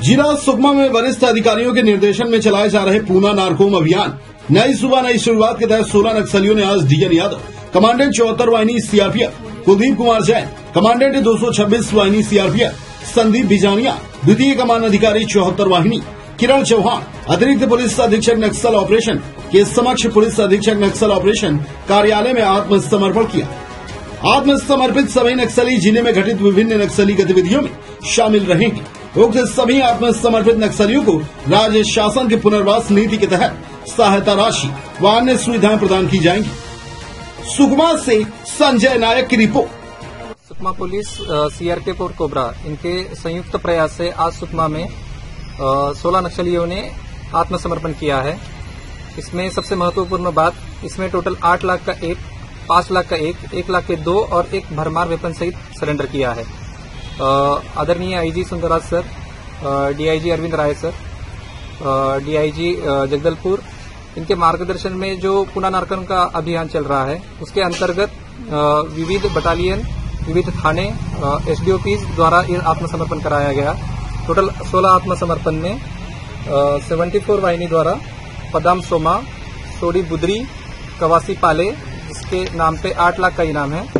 जिला सुकमा में वरिष्ठ अधिकारियों के निर्देशन में चलाए जा रहे पूना नारकोम अभियान नई सुबह नई शुरुआत के तहत 16 नक्सलियों ने आज डीएन यादव, कमांडेंट 74 वाहिनी सीआरपीएफ, कुलदीप कुमार जैन, कमांडेंट 226 वाहिनी सीआरपीएफ, संदीप बिजानिया, द्वितीय कमान अधिकारी 74 वाहिनी, किरण चौहान, अतिरिक्त पुलिस अधीक्षक नक्सल ऑपरेशन के समक्ष पुलिस अधीक्षक नक्सल ऑपरेशन कार्यालय में आत्मसमर्पण किया। आत्मसमर्पित सभी नक्सली जिले में घटित विभिन्न नक्सली गतिविधियों में शामिल रहेंगे। उक्त सभी आत्मसमर्पित नक्सलियों को राज्य शासन के पुनर्वास नीति के तहत सहायता राशि व अन्य सुविधाएं प्रदान की जाएंगी। सुकमा से संजय नायक की रिपोर्ट। सुकमा पुलिस, सीआरपीएफ और कोबरा इनके संयुक्त प्रयास से आज सुकमा में 16 नक्सलियों ने आत्मसमर्पण किया है। इसमें सबसे महत्वपूर्ण बात, इसमें टोटल 8 लाख का 1, 5 लाख का 1 लाख के 2 और एक भरमार वेपन सहित सरेंडर किया है। आदरणीय IG Sundarraj sir, DIG Arvind Rai sir, DIG Jagdalpur, इनके मार्गदर्शन में जो पूना नारकोम का अभियान चल रहा है, उसके अंतर्गत विविध बटालियन, विविध थाने, एसडीओपीज द्वारा ये आत्मसमर्पण कराया गया। टोटल 16 आत्मसमर्पण में 74 वाहिनी द्वारा पदाम सोमा, सोडी बुदरी, कवासी पाले, जिसके नाम पे 8 लाख का इनाम है।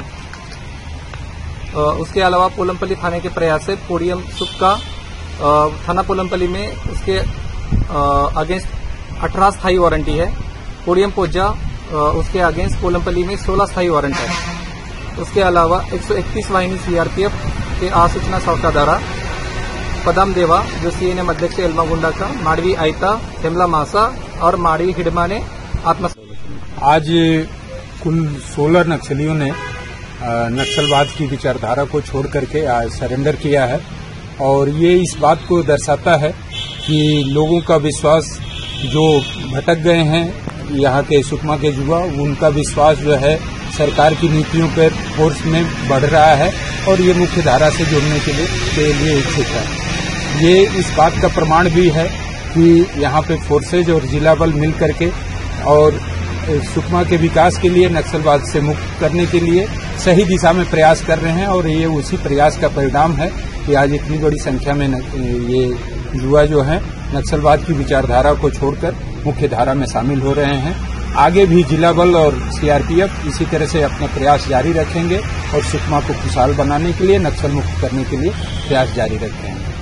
उसके अलावा पोलमपल्ली थाने के प्रयास से पोडियम सुक्का थाना पोलमपल्ली में उसके अगेंस्ट 18 स्थायी वारंटी है। पोडियम पोजा उसके अगेंस्ट पोलमपल्ली में 16 स्थायी वारंट है। उसके अलावा 131 वाहिनी सीआरपीएफ के आसूचना सौका द्वारा पदाम देवा, जो सीएनएम अध्यक्ष एल्मागुंडा का, माडवी आयता, हेमला मासा और माडवी हिडमा ने आज कुल 16 नक्सलियों ने नक्सलवाद की विचारधारा को छोड़ करके आज सरेंडर किया है। और ये इस बात को दर्शाता है कि लोगों का विश्वास, जो भटक गए हैं यहाँ के सुकमा के युवा, उनका विश्वास जो है सरकार की नीतियों पर फोर्स में बढ़ रहा है और ये मुख्य धारा से जुड़ने के लिए इच्छुक है। ये इस बात का प्रमाण भी है कि यहाँ पे फोर्सेज और जिला बल मिल करके और सुकमा के विकास के लिए, नक्सलवाद से मुक्त करने के लिए सही दिशा में प्रयास कर रहे हैं। और ये उसी प्रयास का परिणाम है कि आज इतनी बड़ी संख्या में ये युवा जो हैं नक्सलवाद की विचारधारा को छोड़कर मुख्य धारा में शामिल हो रहे हैं। आगे भी जिला बल और सीआरपीएफ इसी तरह से अपना प्रयास जारी रखेंगे और सुकमा को खुशहाल बनाने के लिए, नक्सल मुक्त करने के लिए प्रयास जारी रखेंगे।